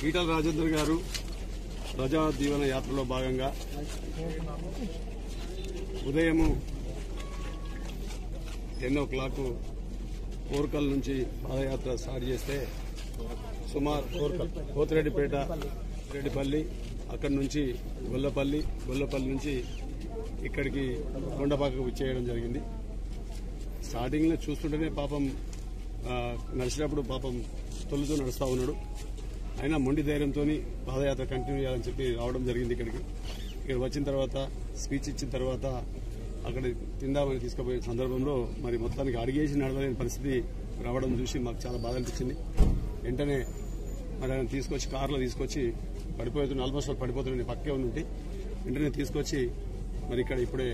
ఈటల రాజేందర్ గారు ప్రజా దీవెన యాత్రలో భాగంగా ఉదయం 10 o'clock కోర్కల్ నుంచి పాదయాత్ర స్టార్ట్ చేస్తే సుమారు కోతిరెడ్డిపేట, రెడ్డిపల్లి, అక్కడి నుంచి గొల్లపల్లి నుంచి ఇక్కడికి కొండపాకకు చేయడం జరిగింది. స్టార్టింగ్ లో చూస్తుంటేనే పాపం నడిచినప్పుడు పాపం తొలుతూ నడుస్తూ ఉన్నాడు. అయినా మొండి ధైర్యంతో పాదయాత్ర కంటిన్యూ చేయాలని చెప్పి రావడం జరిగింది. ఇక్కడ వచ్చిన తర్వాత స్పీచ్ ఇచ్చిన తర్వాత అక్కడ తిందామని తీసుకుపోయే సందర్భంలో మరి మొత్తానికి అడిగేసి నడవలేని పరిస్థితి రావడం చూసి మాకు చాలా బాధ అనిపించింది. వెంటనే మరి ఆయన తీసుకొచ్చి కారులో తీసుకొచ్చి పడిపోతుంది, ఆల్మోస్ట్ పడిపోతుంది, పక్కే ఉండి వెంటనే తీసుకొచ్చి మరి ఇక్కడ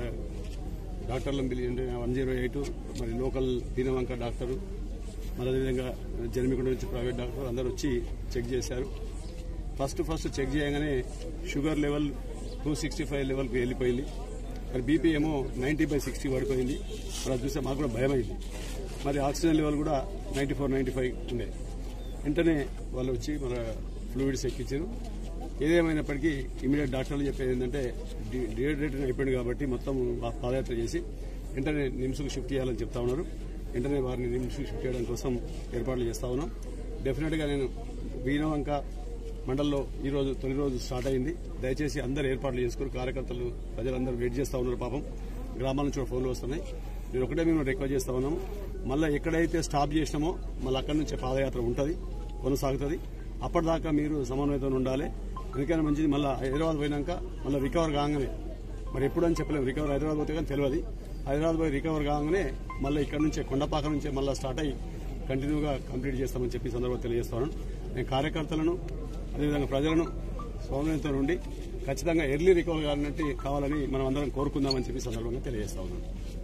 డాక్టర్లను పిలిచి 108 మరి లోకల్ దీనవంక డాక్టరు, మరి అదేవిధంగా జన్మికొండ నుంచి ప్రైవేట్ డాక్టర్ అందరూ వచ్చి చెక్ చేశారు. ఫస్ట్ చెక్ చేయగానే షుగర్ లెవెల్ 265 లెవెల్కి వెళ్ళిపోయింది. మరి బీపీ ఏమో 90/60 పడిపోయింది. మరి అది చూస్తే మాకు కూడా భయమైంది. మరి ఆక్సిజన్ లెవెల్ కూడా 94-95 ఉండే. వెంటనే వాళ్ళు వచ్చి మన ఫ్లూయిడ్స్ ఎక్కించారు. ఏదేమైనప్పటికీ ఇమీడియట్ డాక్టర్లు చెప్పేది ఏంటంటే డిహైడ్రేటెడ్ అయిపోయింది కాబట్టి మొత్తం పాదయాత్ర చేసి వెంటనే నిమ్స్కు షిఫ్ట్ చేయాలని చెప్తా ఉన్నారు. వెంటనే వారిని నిమ్స్కు షిఫ్ట్ చేయడం కోసం ఏర్పాట్లు చేస్తా ఉన్నాం. డెఫినెట్గా నేను వీణవంక మండల్లో ఈరోజు తొలి రోజు స్టార్ట్ అయింది. దయచేసి అందరూ ఏర్పాట్లు చేసుకుని కార్యకర్తలు ప్రజలందరూ వెయిట్ చేస్తా ఉన్నారు. పాపం గ్రామాల నుంచి ఫోన్లు వస్తున్నాయి. నేను ఒకటే మేము రిక్వెస్ట్ చేస్తా ఉన్నాము, మళ్ళీ ఎక్కడైతే స్టాప్ చేసినామో మళ్ళీ అక్కడి నుంచే పాదయాత్ర ఉంటుంది, కొనసాగుతుంది. అప్పటిదాకా మీరు సమన్వయంతో ఉండాలి. ఎందుకైనా మంచిది. మళ్ళీ హైదరాబాద్ పోయినాక మళ్ళీ రికవర్ కాగానే మరి ఎప్పుడని చెప్పలేము, రికవర్ హైదరాబాద్ పోతే కానీ తెలియదు. హైదరాబాద్ పోయి రికవర్ కాగానే మళ్ళీ ఇక్కడ నుంచే కొండపాక నుంచే మళ్ళీ స్టార్ట్ అయ్యి కంటిన్యూగా కంప్లీట్ చేస్తామని చెప్పి సందర్భంగా తెలియజేస్తాను. నేను కార్యకర్తలను అదేవిధంగా ప్రజలను స్వామ్యంతో ఉండి ఖచ్చితంగా ఎర్లీ రికవర్ కావాలని మనం అందరం కోరుకుందామని చెప్పి సందర్భంగా తెలియజేస్తా ఉన్నాను.